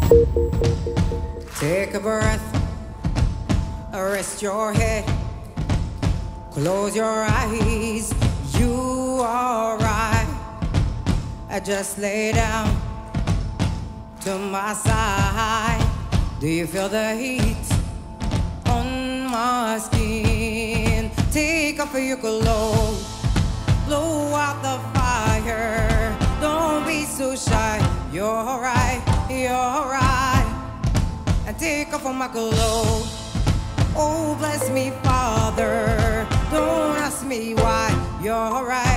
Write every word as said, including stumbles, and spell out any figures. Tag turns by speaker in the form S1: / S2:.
S1: Take a breath, rest your head, close your eyes, you are right. I just lay down to my side. Do you feel the heat on my skin? Take off your clothes, blow out the fire. Don't be so shy, you're right, you're right. And take off my clothes. Oh, bless me, Father. Don't ask me why. You're right.